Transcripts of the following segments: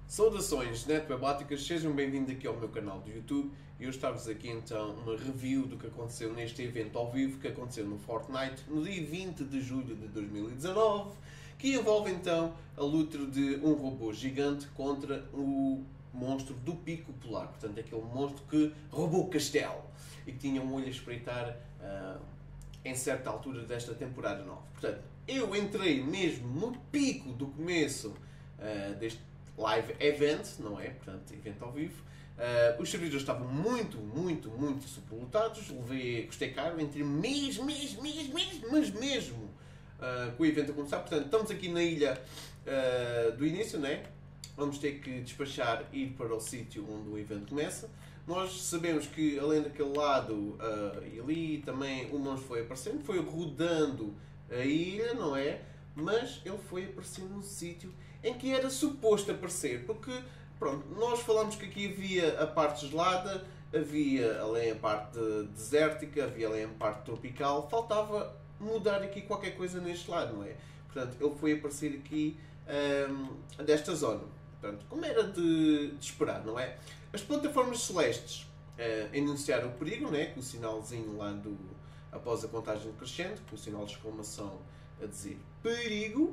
Saudações netwebáticas, sejam bem-vindos aqui ao meu canal do YouTube e eu estava-vos aqui então uma review do que aconteceu neste evento ao vivo que aconteceu no Fortnite no dia 20 de julho de 2019, que envolve então a luta de um robô gigante contra o monstro do Pico Polar, portanto aquele monstro que roubou o castelo e que tinha um olho a espreitar em certa altura desta temporada nova. Portanto, eu entrei mesmo no pico do começo deste live event, não é? Portanto, evento ao vivo. Os servidores estavam muito superlotados. Custei caro, entrei mesmo com o evento a começar. Portanto, estamos aqui na ilha do início, né? Vamos ter que despachar e ir para o sítio onde o evento começa. Nós sabemos que além daquele lado e ali também o monstro foi aparecendo, foi rodando a ilha, não é? Mas ele foi aparecer no sítio em que era suposto aparecer, porque pronto, nós falamos que aqui havia a parte gelada, havia além a parte desértica, havia além a parte tropical, faltava mudar aqui qualquer coisa neste lado, não é? Portanto, ele foi aparecer aqui desta zona. Portanto, como era de esperar, não é? As plataformas celestes enunciaram o perigo, né? Com o sinalzinho lá após a contagem crescente, com o sinal de exclamação a dizer perigo,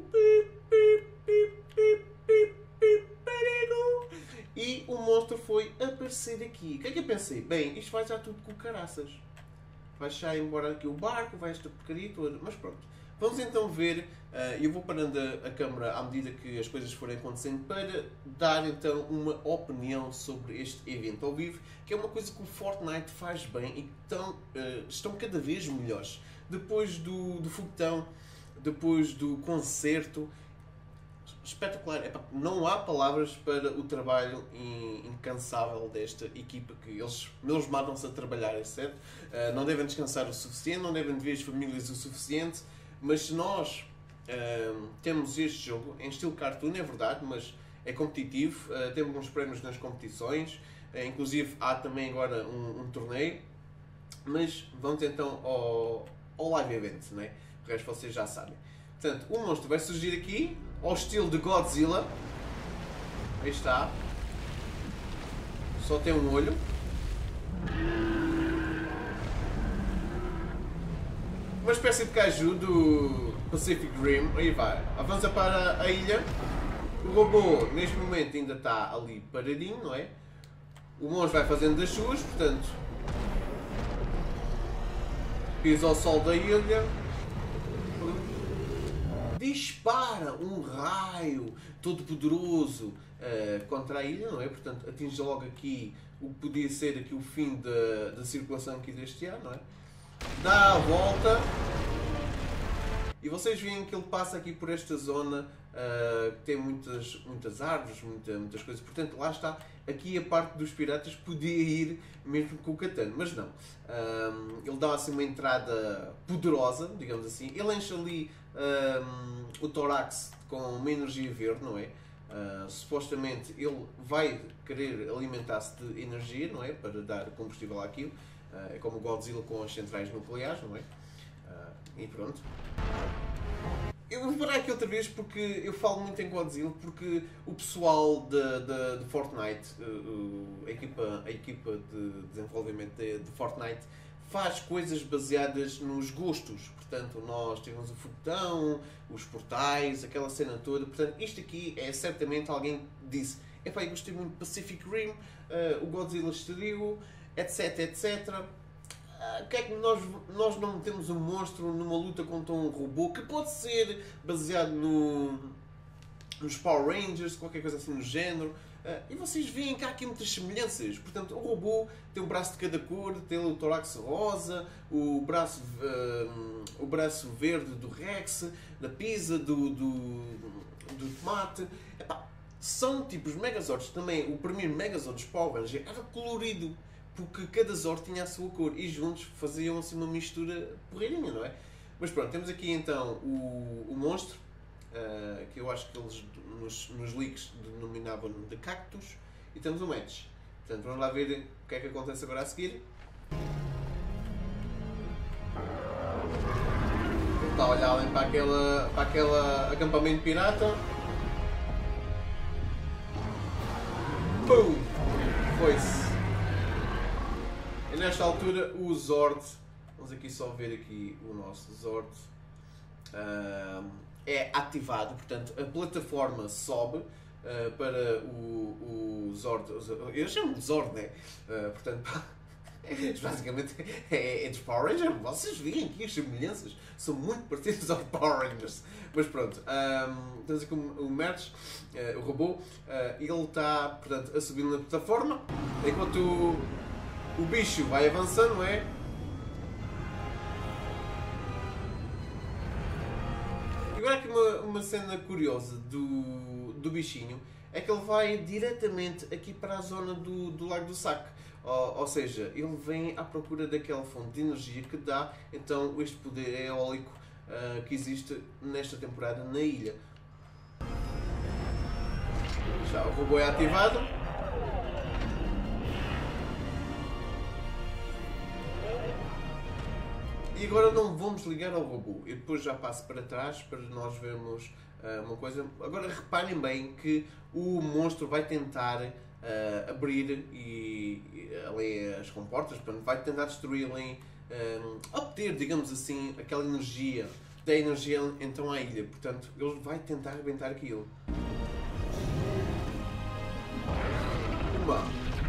perigo, e o monstro foi aparecer aqui. O que é que eu pensei? Bem, isto vai já tudo com caraças. Vai já embora aqui o barco, vai esta porcaria toda, mas pronto. Vamos então ver, eu vou parando a câmera à medida que as coisas forem acontecendo para dar então uma opinião sobre este evento ao vivo, que é uma coisa que o Fortnite faz bem e que estão cada vez melhores. Depois do foguetão, depois do concerto, espetacular. Não há palavras para o trabalho incansável desta equipa, que eles matam-se a trabalhar, é certo? Não devem descansar o suficiente, não devem ver as famílias o suficiente. Mas se nós temos este jogo em estilo cartoon, é verdade, mas é competitivo, temos uns prémios nas competições, inclusive há também agora um torneio, mas vamos então ao live event, não é? O resto vocês já sabem. Portanto, o monstro vai surgir aqui, ao estilo de Godzilla, aí está, só tem um olho. Uma espécie de caju do Pacific Rim, aí vai, avança para a ilha, o robô neste momento ainda está ali paradinho, não é? O monstro vai fazendo das suas, portanto, pisa ao sol da ilha, dispara um raio todo poderoso contra a ilha, não é? Portanto, atinge logo aqui o que podia ser aqui o fim da circulação aqui deste ano, não é? Dá a volta e vocês veem que ele passa aqui por esta zona que tem muitas árvores, muitas coisas, portanto lá está, aqui a parte dos piratas podia ir mesmo com o katana, mas não. Ele dá assim uma entrada poderosa, digamos assim, ele enche ali o tórax com uma energia verde, não é? Supostamente ele vai querer alimentar-se de energia, não é? Para dar combustível àquilo. É como o Godzilla com as centrais nucleares, não é? E pronto. Eu vou parar aqui outra vez porque eu falo muito em Godzilla, porque o pessoal de Fortnite, a equipa de desenvolvimento de Fortnite, faz coisas baseadas nos gostos. Portanto, nós temos o foguetão, os portais, aquela cena toda. Portanto, isto aqui é certamente alguém que disse: epá, eu gostei muito de Pacific Rim, o Godzilla estreou, etc, etc. Que é que nós não temos um monstro numa luta contra um robô que pode ser baseado nos Power Rangers, qualquer coisa assim no género. E vocês veem que há aqui muitas semelhanças. Portanto, o robô tem um braço de cada cor, tem o tórax rosa, o braço verde do Rex, da pizza, do tomate. Epá, são tipos Megazords também. O primeiro Megazord dos Power Rangers era colorido, porque cada Zord tinha a sua cor e juntos faziam assim uma mistura porreirinha, não é? Mas pronto, temos aqui então o monstro, que eu acho que eles nos leaks denominavam de cactus, e temos o match. Portanto, vamos lá ver o que é que acontece agora a seguir. Está a olhar ali para aquele acampamento pirata. Pum! Foi-se. E nesta altura o Zord, vamos aqui só ver aqui o nosso Zord, é ativado, portanto a plataforma sobe para o Zord, eu chamo de Zord, né? Portanto, basicamente é dos Power Rangers, vocês veem aqui as semelhanças, são muito parecidas aos Power Rangers, mas pronto, temos aqui o Merch, o robô, ele está, portanto, a subir na plataforma, enquanto o bicho vai avançando, não é? E agora aqui uma cena curiosa do bichinho é que ele vai diretamente aqui para a zona do Lago do Saque. Ou seja, ele vem à procura daquela fonte de energia que dá então este poder eólico que existe nesta temporada na ilha. Já o robô é ativado. E agora não vamos ligar ao robô. Eu depois já passo para trás para nós vermos uma coisa. Agora reparem bem que o monstro vai tentar abrir ali as comportas, portanto, vai tentar destruir ali, obter, digamos assim, aquela energia, da energia então à ilha. Portanto, ele vai tentar arrebentar aquilo. Uma.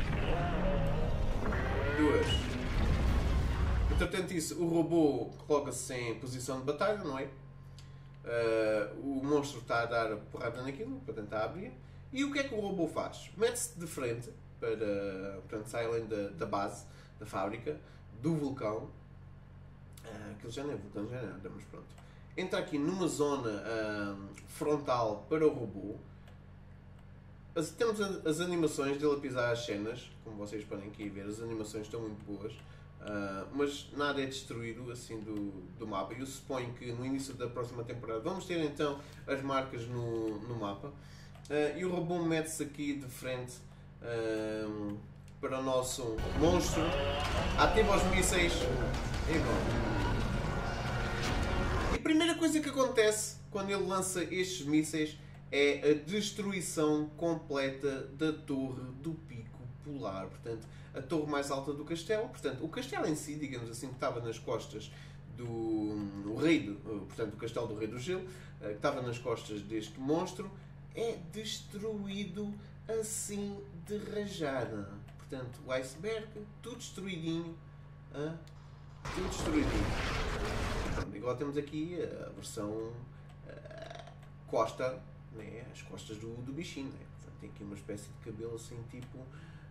Duas. Entretanto isso, o robô coloca-se em posição de batalha, não é? O monstro está a dar porrada naquilo para tentar abrir. E o que é que o robô faz? Mete-se de frente para, portanto, sai além da base, da fábrica, do vulcão. Aquilo já não é vulcão, já não é nada, mas pronto. Entra aqui numa zona frontal para o robô. Temos as animações dele a pisar as cenas, como vocês podem aqui ver, as animações estão muito boas. Mas nada é destruído assim do mapa. Eu suponho que no início da próxima temporada vamos ter então as marcas no mapa. E o robô mete-se aqui de frente para o nosso monstro. Ativa os mísseis e pronto. E a primeira coisa que acontece quando ele lança estes mísseis é a destruição completa da torre do pico polar. Portanto, a torre mais alta do castelo. Portanto, o castelo em si, digamos assim, que estava nas costas do rei, portanto, o castelo do Rei do Gelo, que estava nas costas deste monstro, é destruído assim de rajada. Portanto, o iceberg, tudo destruidinho. Tudo destruidinho. Pronto, igual temos aqui a versão costa, né? As costas do bichinho. Né? Portanto, tem aqui uma espécie de cabelo assim, tipo...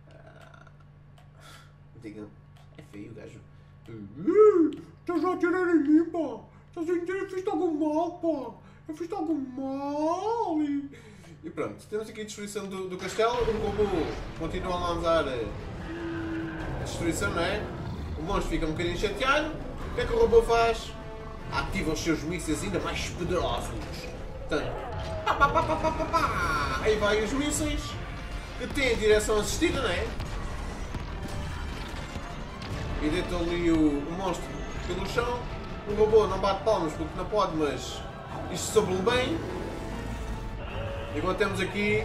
é feio o gajo. Estás a atirar em mim, pá! Estás a entender? Eu fiz algo mal, pá! Eu fiz algo mal! E pronto, temos aqui a destruição do castelo. O robô continua a lançar a destruição, não é? O monstro fica um bocadinho chateado. O que é que o robô faz? Ativa os seus mísseis ainda mais poderosos. Portanto, aí vai os mísseis que têm direção assistida, não é? E deita ali o monstro pelo chão. O robô não bate palmas porque não pode, mas isto soube-lhe bem. E agora temos aqui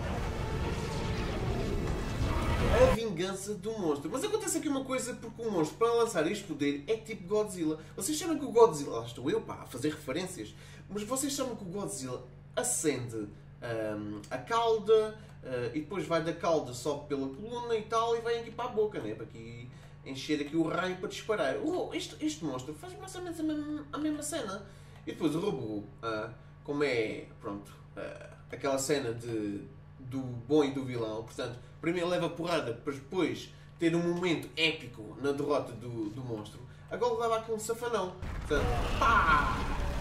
a vingança do monstro. Mas acontece aqui uma coisa, porque o monstro, para lançar este poder, é tipo Godzilla. Vocês sabem que o Godzilla... Lá estou eu, pá, a fazer referências. Mas vocês sabem que o Godzilla acende a cauda e depois vai da cauda, sobe pela coluna e tal, e vai aqui para a boca, né? Para aqui encher aqui o raio para disparar. Este monstro faz mais ou menos a mesma cena. E depois o robô, como é, pronto, aquela cena do bom e do vilão, portanto, primeiro leva porrada para depois ter um momento épico na derrota do monstro. Agora leva aqui um safanão. Portanto, pá!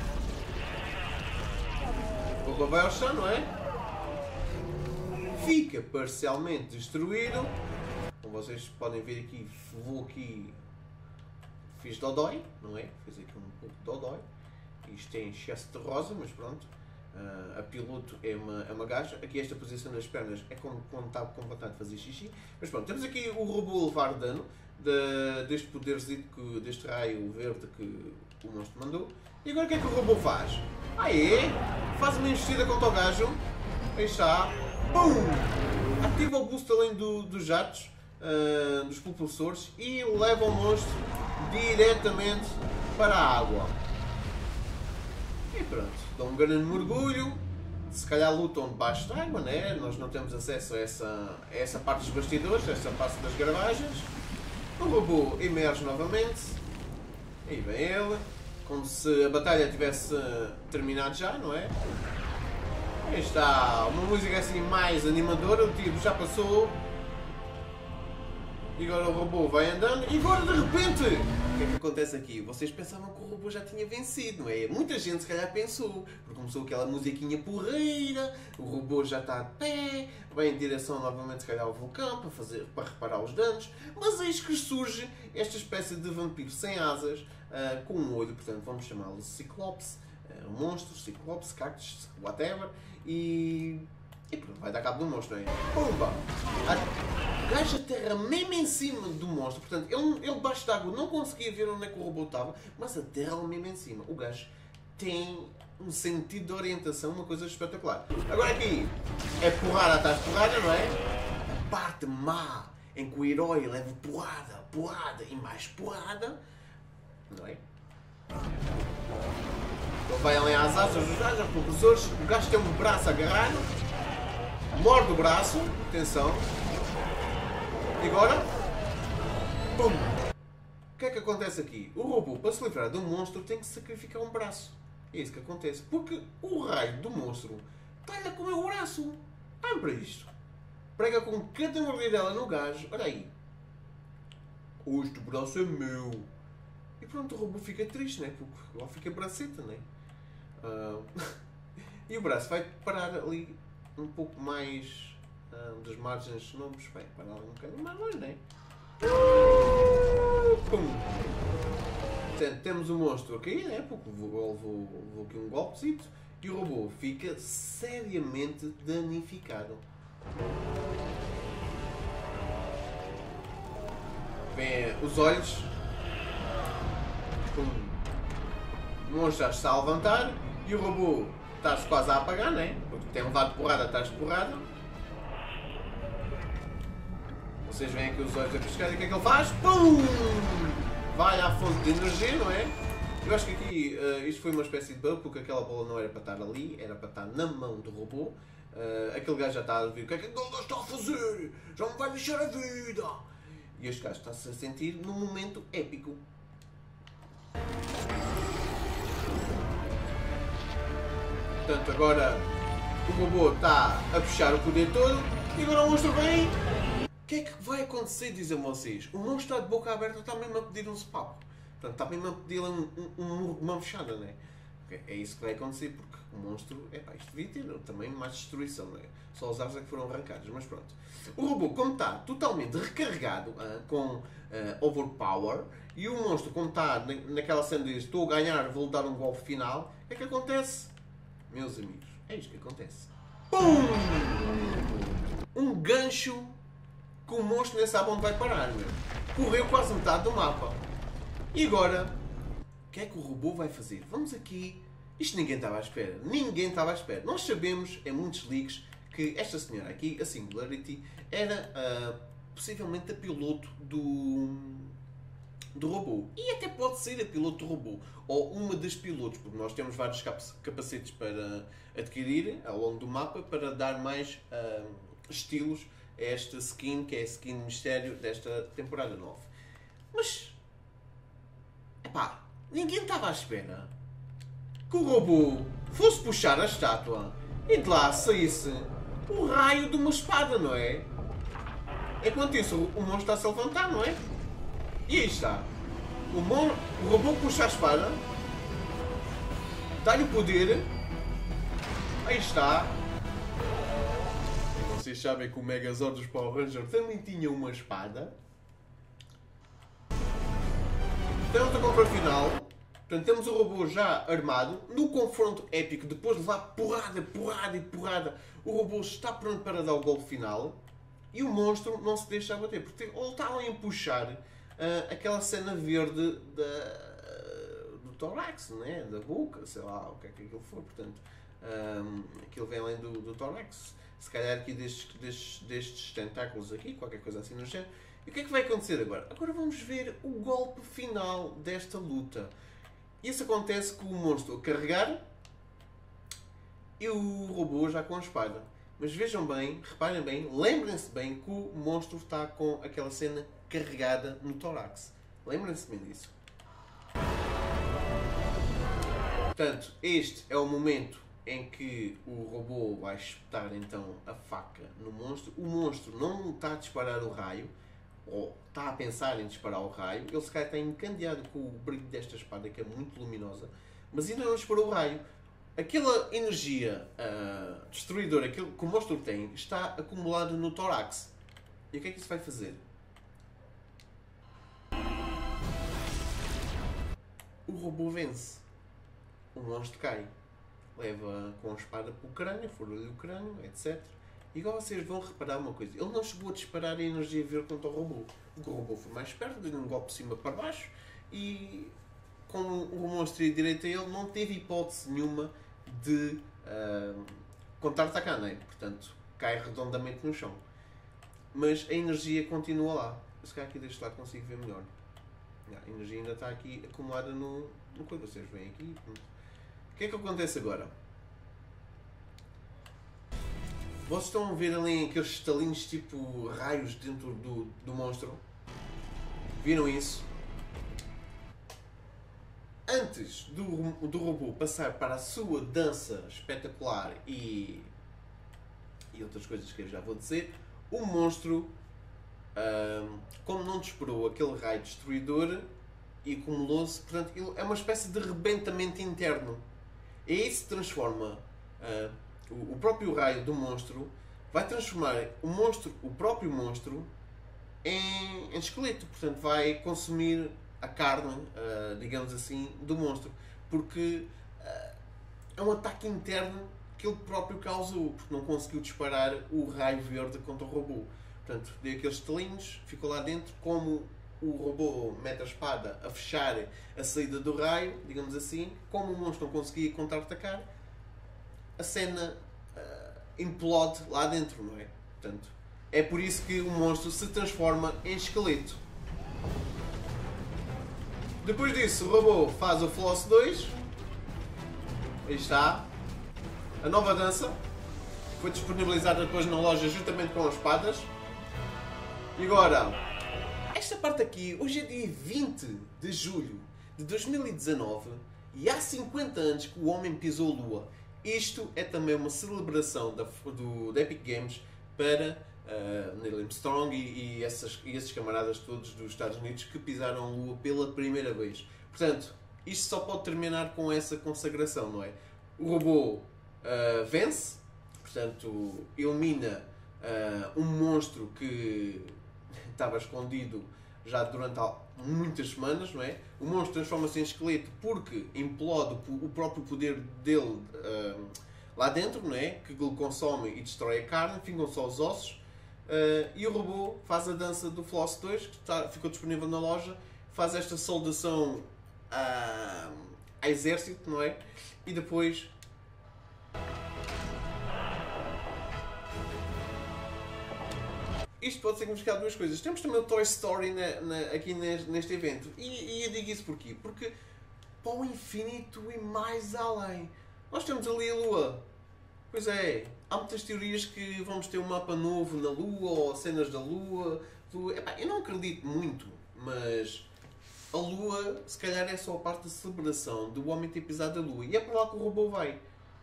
O robô vai ao chão, não é? Fica parcialmente destruído. Como vocês podem ver aqui, vou aqui, fiz dodói, não é? Fiz aqui um pouco de dodói. Isto é em excesso de rosa, mas pronto. A piloto é uma gaja. Aqui esta posição das pernas é quando está com vontade de fazer xixi. Mas pronto, temos aqui o robô a levar dano deste poderzito, deste raio verde que o monstro mandou. E agora o que é que o robô faz? Faz uma investida contra o gajo. Aí está. Pum! ativa o boost além dos jatos, dos propulsores, e leva o monstro diretamente para a água. E pronto, dão um grande mergulho. Se calhar lutam debaixo da água, né? Nós não temos acesso a essa parte dos bastidores, a essa parte das gravagens. O robô emerge novamente. Aí vem ele, como se a batalha tivesse terminado já, não é? Aí está uma música assim mais animadora, o tiro já passou. E agora o robô vai andando e agora de repente, o que é que acontece aqui? Vocês pensavam que o robô já tinha vencido, não é? Muita gente se calhar pensou, porque começou aquela musiquinha porreira, o robô já está de pé, vai em direção novamente se calhar ao vulcão para reparar os danos, mas eis que surge esta espécie de vampiro sem asas, com um olho, portanto vamos chamá-lo Ciclopes, um monstro, Ciclopes, Cactus, whatever, e pronto, vai dar cabo do monstro, não é? Pumba! O gajo aterra mesmo em cima do monstro, portanto, ele debaixo d'água não conseguia ver onde é que o robô estava, mas aterra mesmo em cima. O gajo tem um sentido de orientação, uma coisa espetacular. Agora aqui, é porrada atrás de porrada, não é? A parte má, em que o herói leva porrada, porrada e mais porrada, não é? Ele vai além às asas dos gajos, aos propulsores, o gajo tem um braço agarrado, morde o braço, atenção, e agora, pum! O que é que acontece aqui? O robô, para se livrar do monstro, tem que sacrificar um braço. É isso que acontece, porque o raio do monstro está-lhe a comer o braço. Olhem para isto. Prega com cada mordidela no gajo, olha aí. Este braço é meu. E pronto, o robô fica triste, né? Porque lá fica braceta, né? E o braço vai parar ali um pouco mais das margens, não vai parar um bocadinho mais longe, né? Pum! Portanto, temos o monstro a cair, né? Porque levou aqui um golpezito e o robô fica seriamente danificado. Vêm os olhos. Pum! O monstro já está a levantar e o robô está-se quase a apagar, né? Porque tem levado porrada atrás de porrada. Vocês veem aqui os olhos a piscar e o que é que ele faz? Pum! Vai à fonte de energia, não é? Eu acho que aqui isto foi uma espécie de bug, porque aquela bola não era para estar ali, era para estar na mão do robô. Aquele gajo já está a ver o que é que ele está a fazer? Já me vai deixar a vida! E este gajo está-se a sentir num momento épico. Portanto, agora o robô está a puxar o poder todo e agora o monstro vem. O que é que vai acontecer, dizem vocês? O monstro está de boca aberta, está mesmo a pedir um sopapo. Portanto, está mesmo a pedir uma fechada, não é? É isso que vai acontecer, porque o monstro, isto devia ter também mais destruição, não é? Só os ares é que foram arrancados, mas pronto. O robô, como está totalmente recarregado, com overpower, e o monstro, como está naquela cena de estou a ganhar, vou-lhe dar um golpe final, o que é que acontece? Meus amigos, é isto que acontece. Pum! Um gancho que o monstro nem sabe onde vai parar, meu. Correu quase metade do mapa. E agora, o que é que o robô vai fazer? Vamos aqui. Isto ninguém estava à espera. Ninguém estava à espera. Nós sabemos, em muitos leaks, que esta senhora aqui, a Singularity, era possivelmente a piloto do robô. E até pode ser a piloto do robô. Ou uma das pilotos, porque nós temos vários capacetes para adquirir ao longo do mapa para dar mais estilos a esta skin, que é a skin mistério desta temporada 9. Mas, ninguém estava à espera que o robô fosse puxar a estátua e de lá saísse o raio de uma espada, não é? Enquanto isso, o monstro está-se a levantar, não é? E aí está. O robô puxa a espada, dá-lhe o poder. Aí está. E vocês sabem que o Megazord dos Power Rangers também tinha uma espada. Temos a compra final. Portanto, temos o robô já armado. No confronto épico, depois de levar porrada, porrada e porrada, o robô está pronto para dar o golpe final. E o monstro não se deixa abater, porque ele está ali a puxar aquela cena verde do tórax, né? Da boca, sei lá, o que é que aquilo for. Portanto, Aquilo vem além do tórax. Se calhar aqui destes tentáculos aqui, qualquer coisa assim no género. E o que é que vai acontecer agora? Agora vamos ver o golpe final desta luta. Isso acontece com o monstro a carregar e o robô já com a espada. Mas vejam bem, reparem bem, lembrem-se bem que o monstro está com aquela cena carregada no tórax. Lembrem-se bem disso. Portanto, este é o momento em que o robô vai espetar então a faca no monstro. O monstro não está a disparar o raio, ou está a pensar em disparar o raio. Ele se calhar está encandeado com o brilho desta espada, que é muito luminosa, mas ainda não disparou o raio. Aquela energia destruidora que o monstro tem está acumulada no tórax. E o que é que isso vai fazer? O robô vence. O monstro cai. Leva com a espada para o crânio, fura-lhe o crânio, etc. E agora vocês vão reparar uma coisa. Ele não chegou a disparar a energia verde contra o robô. O robô foi mais perto, deu um golpe de cima para baixo e, como o monstro ia direito a ele, não teve hipótese nenhuma de contra-atacar, não é? Portanto, cai redondamente no chão. Mas a energia continua lá. Se calhar aqui deste lado consigo ver melhor. A energia ainda está aqui acumulada no coisa. Vocês veem aqui. O que é que acontece agora? Vocês estão a ver ali aqueles estalinhos tipo raios dentro do monstro? Viram isso? Antes do robô passar para a sua dança espetacular e outras coisas que eu já vou dizer, o monstro, como não disparou aquele raio destruidor e acumulou-se, portanto, é uma espécie de rebentamento interno. E aí se transforma o próprio raio do monstro, vai transformar o próprio monstro em esqueleto. Portanto, vai consumir a carne, digamos assim, do monstro. Porque é um ataque interno que ele próprio causou, porque não conseguiu disparar o raio verde contra o robô. Portanto, deu aqueles estalinhos, ficou lá dentro, como o robô mete a espada a fechar a saída do raio, digamos assim, como o monstro não conseguia contra-atacar, a cena implode lá dentro, não é? Portanto, é por isso que o monstro se transforma em esqueleto. Depois disso, o robô faz o Floss 2. Aí está. A nova dança. Foi disponibilizada depois na loja juntamente com as espadas. E agora, esta parte aqui, hoje é dia 20 de julho de 2019 e há 50 anos que o homem pisou a Lua. Isto é também uma celebração da Epic Games para Neil Armstrong e esses camaradas todos dos Estados Unidos que pisaram a Lua pela primeira vez. Portanto, isto só pode terminar com essa consagração, não é? O robô vence, portanto, elimina um monstro que estava escondido já durante muitas semanas, não é? O monstro transforma-se em esqueleto porque implode o próprio poder dele lá dentro, não é? Que ele consome e destrói a carne, ficam só os ossos. E o robô faz a dança do Floss 2, que ficou disponível na loja, faz esta saudação a exército, não é? E depois isto pode significar duas coisas. Temos também o Toy Story aqui neste evento. E eu digo isso porquê? Porque para o infinito e mais além. Nós temos ali a Lua. Pois é, há muitas teorias que vamos ter um mapa novo na Lua, ou cenas da Lua. Eu não acredito muito, mas a Lua, se calhar, é só a parte da celebração do homem ter pisado a Lua. E é para lá que o robô vai.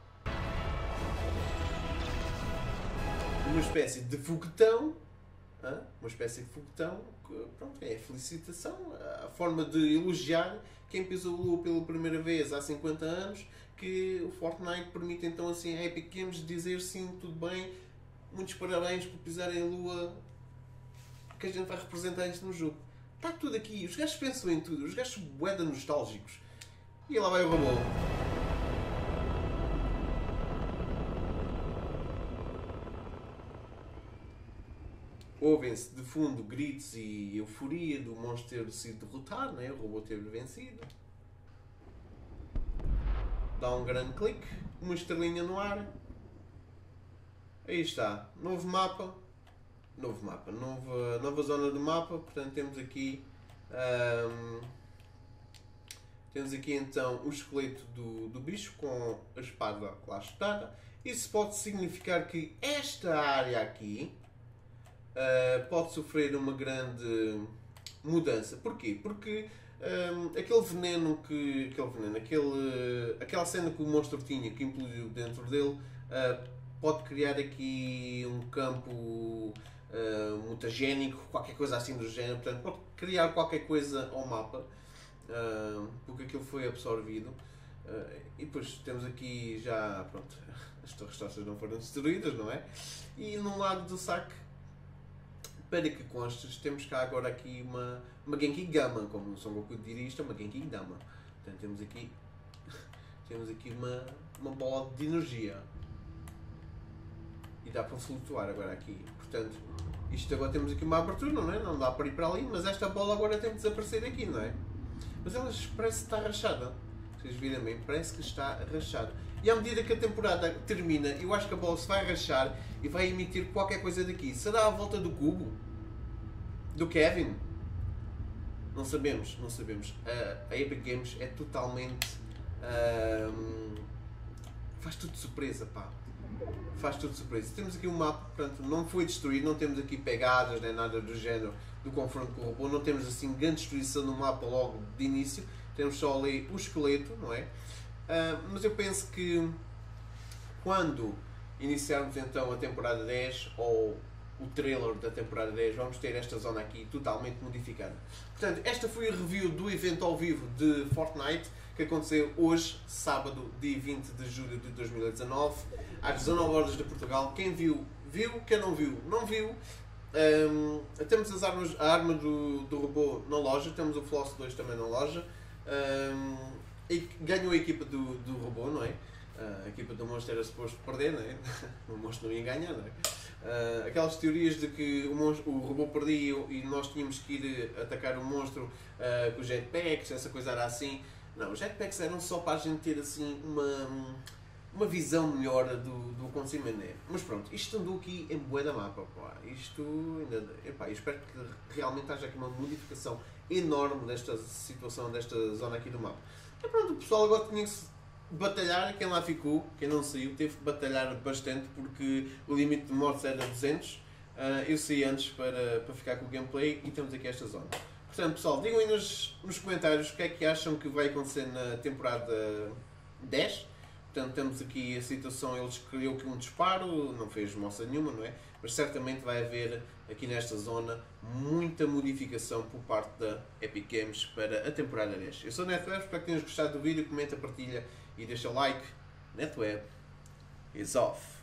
Uma espécie de foguetão. Uma espécie de foguetão, que, pronto, é a felicitação, a forma de elogiar quem pisou a Lua pela primeira vez há 50 anos, que o Fortnite permite então assim a Epic Games dizer sim, tudo bem, muitos parabéns por pisarem a Lua, que a gente vai representar isto no jogo. Está tudo aqui, os gajos pensam em tudo, os gajos são bué de nostálgicos. E lá vai o robô. Ouvem-se de fundo gritos e euforia do monstro ter sido derrotado, né? O robô ter vencido. Dá um grande clique. uma estrelinha no ar. Aí está, novo mapa, nova zona do mapa. Portanto, temos aqui então o esqueleto do bicho com a espada lá espetada. Isso pode significar que esta área aqui pode sofrer uma grande mudança. Porquê? Porque aquele veneno aquela cena que o monstro tinha, que implodiu dentro dele, pode criar aqui um campo mutagénico, qualquer coisa assim do género. Portanto, pode criar qualquer coisa ao mapa, porque aquilo foi absorvido. E depois temos aqui já, pronto, as torres tochas não foram destruídas, não é? E no lado do saque, para que constes, temos cá agora aqui uma Genki Dama, como o Son Goku diria, isto é uma Genki Dama. Portanto, temos aqui uma bola de energia. E dá para flutuar agora aqui. Portanto, isto agora temos aqui uma abertura, não é? Não dá para ir para ali, mas esta bola agora tem que desaparecer aqui, não é? Mas ela parece que está rachada. Vocês viram bem? Parece que está rachada. E à medida que a temporada termina, eu acho que a bola se vai rachar e vai emitir qualquer coisa daqui. Será à volta do cubo? Do Kevin? Não sabemos, não sabemos. A Epic Games é totalmente... faz tudo de surpresa, pá. Faz tudo de surpresa. Temos aqui um mapa, portanto, não foi destruído, não temos aqui pegadas nem nada do género do confronto com o robô, não temos assim grande destruição no mapa logo de início, temos só ali o esqueleto, não é? Mas eu penso que quando iniciarmos então a temporada 10 ou o trailer da temporada 10, vamos ter esta zona aqui totalmente modificada. Portanto, esta foi a review do evento ao vivo de Fortnite que aconteceu hoje, sábado, dia 20 de julho de 2019, às 19 horas de Portugal. Quem viu, viu. Quem não viu, não viu. Temos a arma do robô na loja, temos o Floss 2 também na loja. E ganhou a equipa do robô, não é? A equipa do monstro era suposto perder, não é? O monstro não ia ganhar, não é? Aquelas teorias de que o robô perdia e nós tínhamos que ir atacar o monstro com os jetpacks, essa coisa era assim. Não, os jetpacks eram só para a gente ter assim uma visão melhor do acontecimento. Mas pronto, isto andou aqui em bué da mapa. Pá. Isto ainda. Epá, eu espero que realmente haja aqui uma modificação enorme desta situação, desta zona aqui do mapa. E pronto, o pessoal agora tinha que batalhar. Quem lá ficou, quem não saiu, teve que batalhar bastante porque o limite de mortes era 200. Eu saí antes para ficar com o gameplay e temos aqui esta zona. Portanto, pessoal, digam aí nos comentários o que é que acham que vai acontecer na temporada 10. Portanto, temos aqui a situação, ele escolheu aqui um disparo, não fez moça nenhuma, não é? Mas certamente vai haver aqui nesta zona muita modificação por parte da Epic Games para a temporada 10. Eu sou o NetWeb, espero que tenham gostado do vídeo, comenta, partilha e deixa o like. NetWeb is off.